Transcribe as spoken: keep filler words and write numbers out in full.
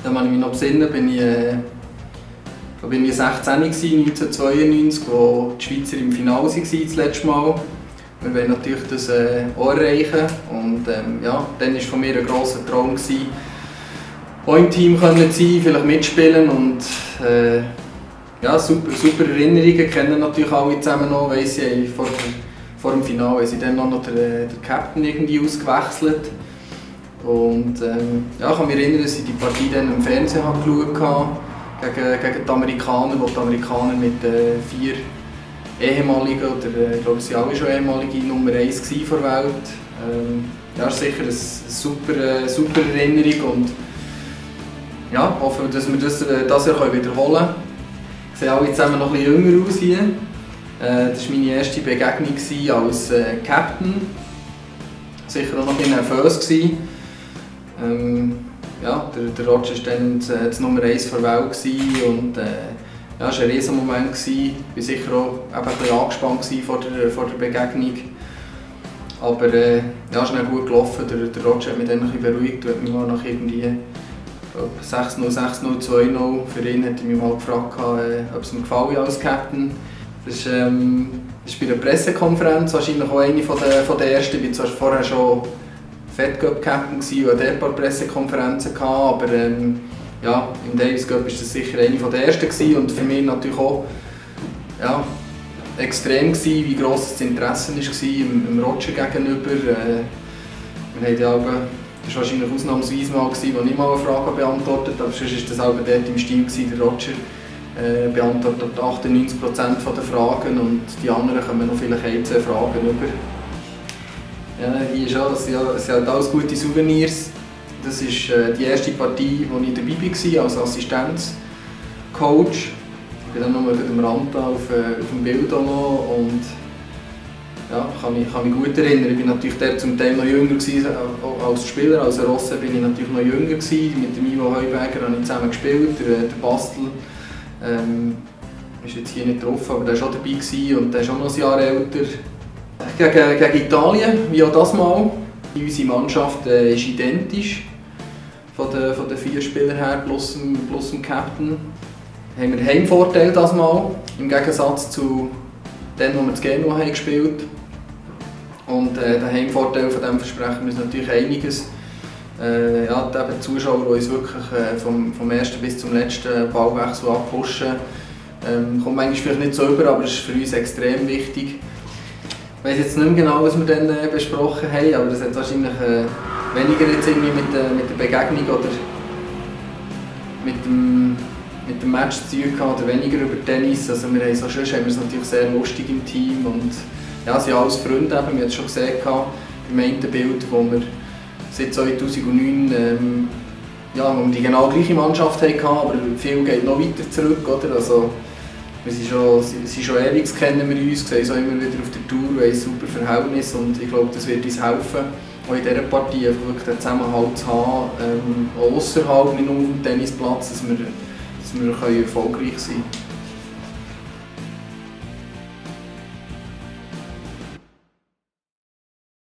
Da kann ich mich noch besinnen, bin ich, äh, da bin ich sechzehn neunzehnhundertzweiundneunzig, wo die Schweizer im Finale waren das letzte Mal. Wir wollen natürlich das äh, auch erreichen. Und ähm, ja, dann war von mir ein grosser Traum, gewesen, auch im Team zu sein, vielleicht mitspielen. Und, äh, ja, super, super Erinnerungen, kennen natürlich alle zusammen noch, weiss ich, vor, vor dem Finale haben dann noch den, den Captain irgendwie ausgewechselt. Und ähm, ja, ich kann mich erinnern, dass ich die Partie dann im Fernsehen geschaut habe, gegen, gegen die Amerikaner, wo die Amerikaner mit äh, vier ehemaligen, oder ich glaube, sie waren alle schon ehemalige Nummer eins der Welt. Ähm, ja, das ist sicher eine super, äh, super Erinnerung und ja, hoffe, dass wir das äh, das Jahr wiederholen können. Sie sehen alle zusammen noch ein bisschen jünger aus hier. Äh, das war meine erste Begegnung als äh, Captain. Sicher auch noch ein bisschen nervös. Ähm, ja, der, der Roger war dann das, das Nummer eins der Welt und äh, ja, es war ein riesiger Moment. Ich war sicher auch ein bisschen angespannt vor der, vor der Begegnung. Aber äh, ja, es ist dann gut gelaufen. Der, der Roger hat mich dann ein bisschen beruhigt und hat mich mal nach irgendwie sechs null, sechs null, zwei null. Für ihn hat er mich mal gefragt, äh, ob es mir gefallen als Captain. Das ist, ähm, das ist bei einer Pressekonferenz wahrscheinlich auch eine von der, von der ersten. Ich war zwar vorher schon Fed Cup Captain und hatte ein paar Pressekonferenzen, aber ähm, ja, im Davis Cup war das sicher eine von der ersten gewesen und für mich natürlich auch ja, extrem gewesen, wie gross das Interesse war im, im Roger gegenüber. Äh, wir haben ja aber, das war wahrscheinlich ausnahmsweise mal, gewesen, wo ich mal eine Frage beantwortet habe, aber sonst war das auch dort im Stil gewesen, der Roger äh, beantwortet achtundneunzig Prozent der Fragen und die anderen kommen noch vielleicht ein, zwei Fragen über. Ja, hier ist auch, das sind, das sind halt alles gute Souvenirs. Das ist äh, die erste Partie, wo ich dabei war, als Assistenzcoach. Ich bin dann noch am Rand auf, äh, auf dem Bild auch noch und ja, kann mich, kann mich gut erinnern. Ich war natürlich der zum Teil noch jünger gewesen, als Spieler. Als Rosse bin ich natürlich noch jünger gewesen. Mit dem Ivo Heuberger habe ich zusammen gespielt. Der, der Bastel ähm, ist jetzt hier nicht drauf, aber der war auch dabei gewesen und der ist auch noch ein Jahr älter. Gegen, gegen Italien, wie auch das Mal. Unsere Mannschaft äh, ist identisch von den, von den vier Spielern her plus dem, plus dem Captain. Haben wir Heimvorteil das Mal im Gegensatz zu dem, wo wir das Genua haben gespielt. Und äh, der Heimvorteil von dem versprechen wir uns natürlich einiges. Äh, ja, die Zuschauer, die uns wirklich äh, vom, vom ersten bis zum letzten Ballwechsel abpushen, ähm, kommt manchmal vielleicht nicht so über, aber es ist für uns extrem wichtig. Ich weiss jetzt nicht mehr genau, was wir dann äh, besprochen haben, aber das hat wahrscheinlich äh, weniger jetzt irgendwie mit, äh, mit der Begegnung oder mit dem, mit dem Match zu tun gehabt, oder weniger über Tennis. Also wir haben so, sonst haben wir es natürlich sehr lustig im Team und ja, es sind alles Freunde, eben. Wir haben es schon gesehen beim einen Bild, wo wir seit zweitausendneun ähm, ja, wo wir die genau gleiche Mannschaft hatten, aber viel geht noch weiter zurück, oder? Also, wir sind schon, sind schon ewig, kennen wir uns, sehen uns auch immer wieder auf der Tour, wir haben ein super Verhältnis und ich glaube, das wird uns helfen, auch in dieser Partie wirklich den Zusammenhalt zu haben, ähm, auch ausserhalb, nicht nur auf dem Tennisplatz, dass wir, dass wir erfolgreich sein können.